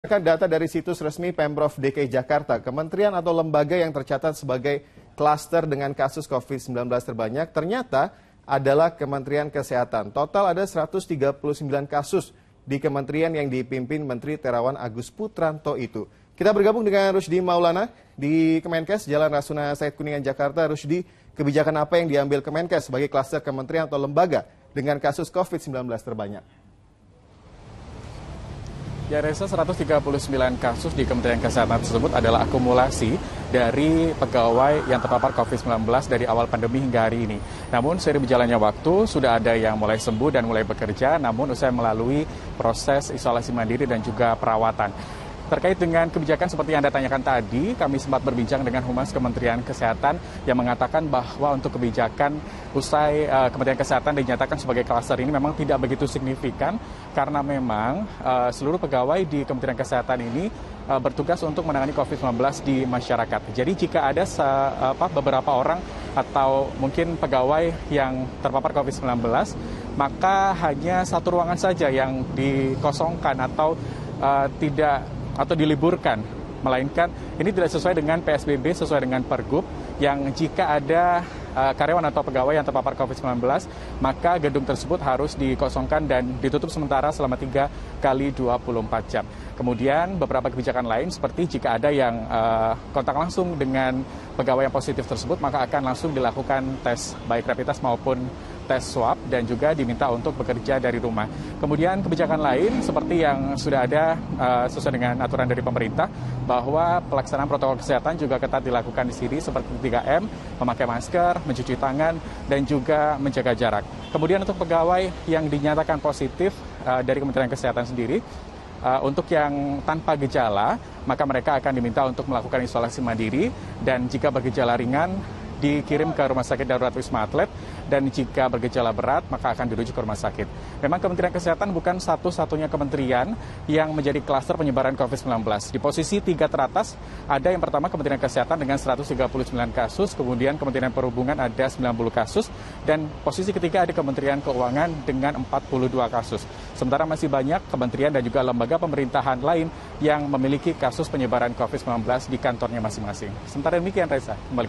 Berdasarkan data dari situs resmi Pemprov DKI Jakarta, kementerian atau lembaga yang tercatat sebagai klaster dengan kasus COVID-19 terbanyak ternyata adalah Kementerian Kesehatan. Total ada 139 kasus di kementerian yang dipimpin Menteri Terawan Agus Putranto itu. Kita bergabung dengan Rusdi Maulana di Kemenkes, Jalan Rasuna Said Kuningan, Jakarta. Rusdi, kebijakan apa yang diambil Kemenkes sebagai klaster kementerian atau lembaga dengan kasus COVID-19 terbanyak? Ya, Reza, 139 kasus di Kementerian Kesehatan tersebut adalah akumulasi dari pegawai yang terpapar COVID-19 dari awal pandemi hingga hari ini. Namun, seiring berjalannya waktu, sudah ada yang mulai sembuh dan mulai bekerja, namun usai melalui proses isolasi mandiri dan juga perawatan. Terkait dengan kebijakan seperti yang Anda tanyakan tadi, kami sempat berbincang dengan Humas Kementerian Kesehatan yang mengatakan bahwa untuk kebijakan usai Kementerian Kesehatan dinyatakan sebagai klaster ini memang tidak begitu signifikan karena memang seluruh pegawai di Kementerian Kesehatan ini bertugas untuk menangani COVID-19 di masyarakat. Jadi jika ada beberapa orang atau mungkin pegawai yang terpapar COVID-19, maka hanya satu ruangan saja yang dikosongkan atau diliburkan, melainkan ini tidak sesuai dengan PSBB, sesuai dengan Pergub, yang jika ada karyawan atau pegawai yang terpapar COVID-19, maka gedung tersebut harus dikosongkan dan ditutup sementara selama 3 kali 24 jam. Kemudian beberapa kebijakan lain seperti jika ada yang kontak langsung dengan pegawai yang positif tersebut, maka akan langsung dilakukan tes, baik rapid test maupun tes swab, dan juga diminta untuk bekerja dari rumah. Kemudian kebijakan lain seperti yang sudah ada sesuai dengan aturan dari pemerintah, bahwa pelaksanaan protokol kesehatan juga ketat dilakukan di sini seperti 3M, memakai masker, mencuci tangan, dan juga menjaga jarak. Kemudian untuk pegawai yang dinyatakan positif dari Kementerian Kesehatan sendiri, untuk yang tanpa gejala, maka mereka akan diminta untuk melakukan isolasi mandiri, dan jika bergejala ringan, dikirim ke Rumah Sakit Darurat Wisma Atlet, dan jika bergejala berat, maka akan dirujuk ke rumah sakit. Memang Kementerian Kesehatan bukan satu-satunya kementerian yang menjadi klaster penyebaran COVID-19. Di posisi 3 teratas, ada yang pertama Kementerian Kesehatan dengan 139 kasus, kemudian Kementerian Perhubungan ada 90 kasus, dan posisi ketiga ada Kementerian Keuangan dengan 42 kasus. Sementara masih banyak kementerian dan juga lembaga pemerintahan lain yang memiliki kasus penyebaran COVID-19 di kantornya masing-masing. Sementara demikian, Reza, kembali.